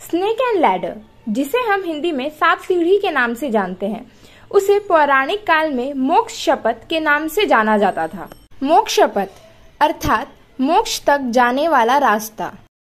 Snake and ladder, जिसे हम हिंदी में सात सीढ़ी के नाम से जानते हैं, उसे पौराणिक काल में मोक्ष शपथ के नाम से जाना जाता था। मोक्ष शपथ अर्थात मोक्ष तक जाने वाला रास्ता।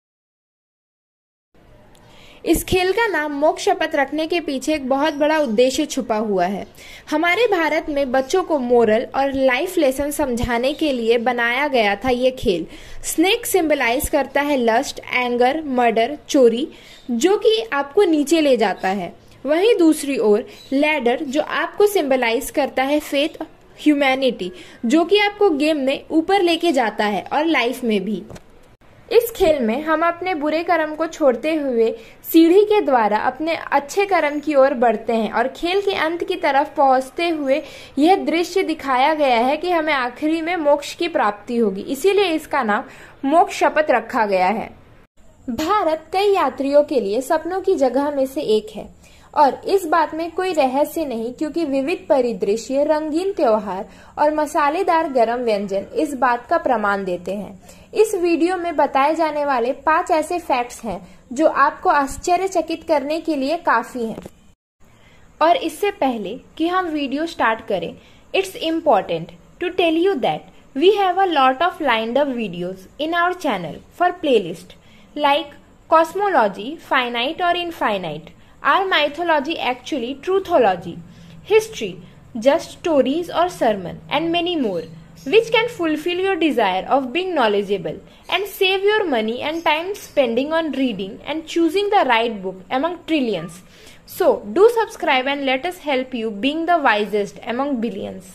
इस खेल का नाम मोक्ष शपथ रखने के पीछे एक बहुत बड़ा उद्देश्य छुपा हुआ है। हमारे भारत में बच्चों को मोरल और लाइफ लेसन समझाने के लिए बनाया गया था ये खेल। स्नेक सिंबलाइज करता है लस्ट, एंगर, मर्डर, चोरी, जो कि आपको नीचे ले जाता है। वहीं दूसरी ओर लैडर जो आपको सिंबलाइज करता है फेथ, ह्यूमैनिटी, जो कि आपको गेम में ऊपर लेके जाता है और लाइफ में भी। इस खेल में हम अपने बुरे कर्म को छोड़ते हुए सीढ़ी के द्वारा अपने अच्छे कर्म की ओर बढ़ते हैं और खेल के अंत की तरफ पहुंचते हुए यह दृश्य दिखाया गया है कि हमें आखिरी में मोक्ष की प्राप्ति होगी, इसीलिए इसका नाम मोक्ष शपथ रखा गया है। भारत कई यात्रियों के लिए सपनों की जगह में से एक है और इस बात में कोई रहस्य नहीं, क्योंकि विविध परिदृश्य, रंगीन त्योहार और मसालेदार गरम व्यंजन इस बात का प्रमाण देते हैं। इस वीडियो में बताए जाने वाले 5 ऐसे फैक्ट्स हैं जो आपको आश्चर्यचकित करने के लिए काफी हैं। और इससे पहले कि हम वीडियो स्टार्ट करें, it's important to tell you that we have a lot of lined up videos in our channel for playlist like cosmology, finite और infinite, Are mythology actually truthology, history, just stories or sermon, and many more, which can fulfill your desire of being knowledgeable and save your money and time spending on reading and choosing the right book among trillions. So, do subscribe and let us help you being the wisest among billions.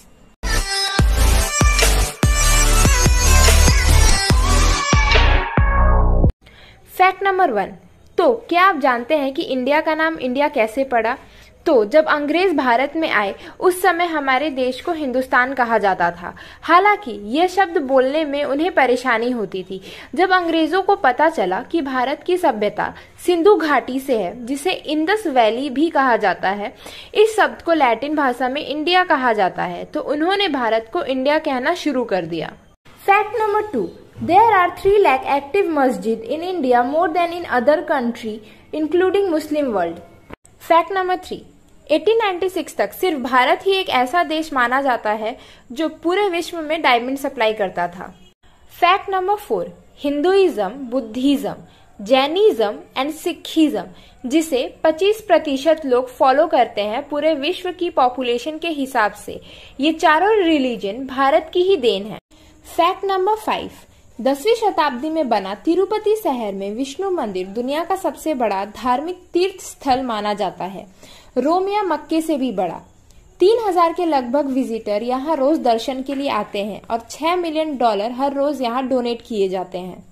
Fact number 1. तो क्या आप जानते हैं कि India का नाम India कैसे पड़ा? तो जब अंग्रेज भारत में आए उस समय हमारे देश को हिंदुस्तान कहा जाता था। हालांकि यह शब्द बोलने में उन्हें परेशानी होती थी। जब अंग्रेजों को पता चला कि भारत की सभ्यता सिंधु घाटी से है, जिसे इंडस वैली भी कहा जाता है, इस शब्द को लैटिन भाषा में इंडिया कहा जाता है, तो उन्होंने भारत को इंडिया कहना शुरू कर दिया। Fact number 2. There are 3 lakh active masjid in India, more than in other country, including Muslim world. Fact number 3. 1896 तक सिर्फ भारत ही एक ऐसा देश माना जाता है जो पूरे विश्व में डायमंड सप्लाई करता था। Fact number 4. Hinduism, Buddhism, Jainism and Sikhism, जिसे 25% लोग फॉलो करते हैं पूरे विश्व की पॉपुलेशन के हिसाब से, ये चारों रिलीजन भारत की ही देन है। Fact number 5. 10वीं शताब्दी में बना तिरुपति शहर में विष्णु मंदिर दुनिया का सबसे बड़ा धार्मिक तीर्थ स्थल माना जाता है, रोम या मक्के से भी बड़ा। 3000 के लगभग विजिटर यहाँ रोज दर्शन के लिए आते हैं और $6 मिलियन हर रोज यहाँ डोनेट किए जाते हैं।